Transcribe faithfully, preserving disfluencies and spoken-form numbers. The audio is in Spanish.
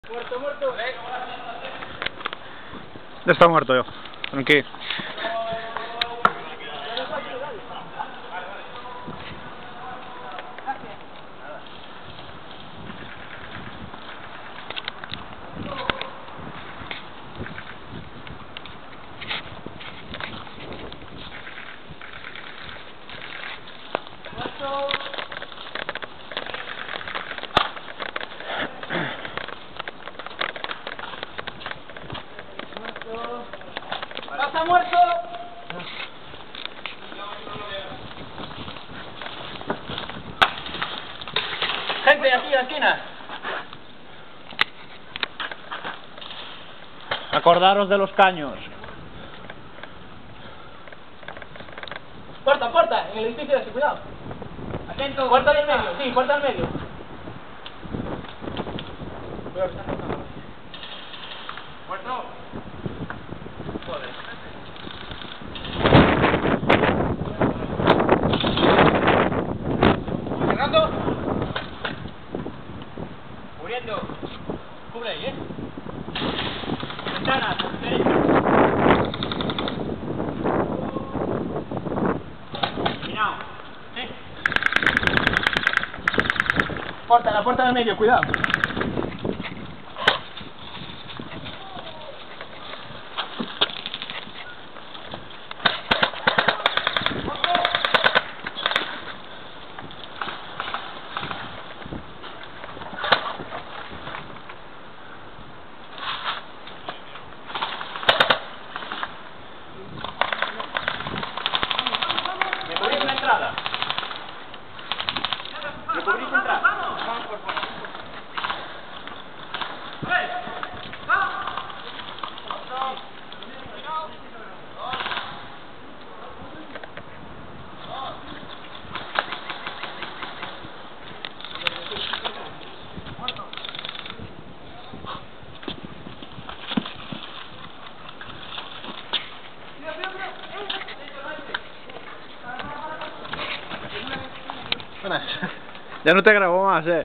Muerto, muerto. Ya está muerto yo. Tranquilo. ¡Está muerto! Gente, aquí en la esquina. Acordaros de los caños. Puerta, puerta, en el edificio de ese, cuidado. Atento. Puerta del medio, sí, puerta del medio. Cuidado, que están cortando. Muerto. Joder. Cerrando. Cubriendo. Cubre ahí, eh. Ventanas, ¿eh? Puerta, la puerta del medio, cuidado. ¿Me cubrís la entrada? ¿Me cubrís la entrada? Vamos, por favor. Ya no te grabo más, eh.